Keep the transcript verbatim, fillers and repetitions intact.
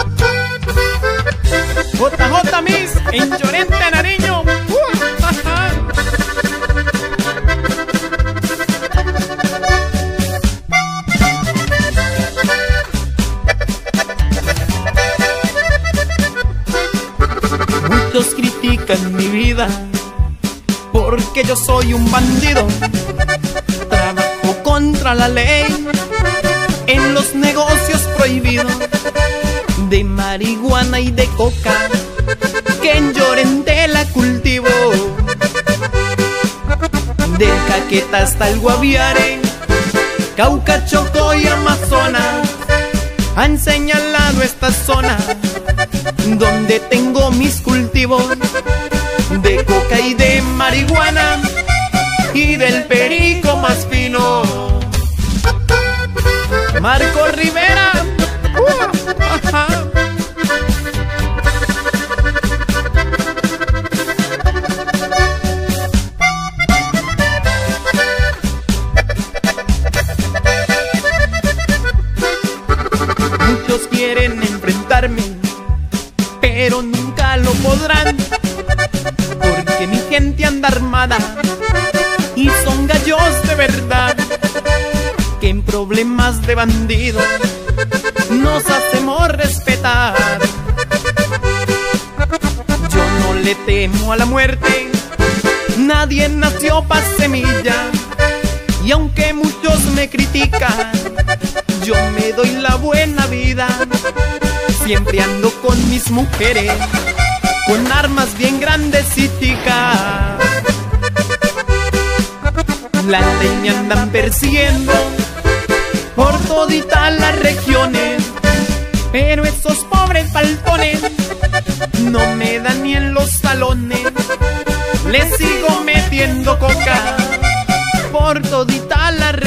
J J Miss en Llorente, Nariño. Muchos critican mi vida porque yo soy un bandido. Trabajo contra la ley en los negocios prohibidos de marihuana y de coca, que en Llorente la cultivo. Del Caqueta hasta el Guaviare, Cauca, Chocó y Amazonas, han señalado esta zona donde tengo mis cultivos de coca y de marihuana y del perico más fino. Marco Rivera. Uh, ajá. Muchos quieren enfrentarme, pero nunca lo podrán, porque mi gente anda armada y son gallos de verdad, que en problemas de bandidos nos hacemos respetar. Yo no le temo a la muerte, nadie nació pa' semilla, y aunque muchos me critican, yo me doy la buena vida. Siempre ando con mis mujeres, con armas bien grandes y chicas. La ley me andan persiguiendo por toditas las regiones, pero esos pobres faltones no me dan ni en los salones. Les sigo metiendo coca por toditas las regiones.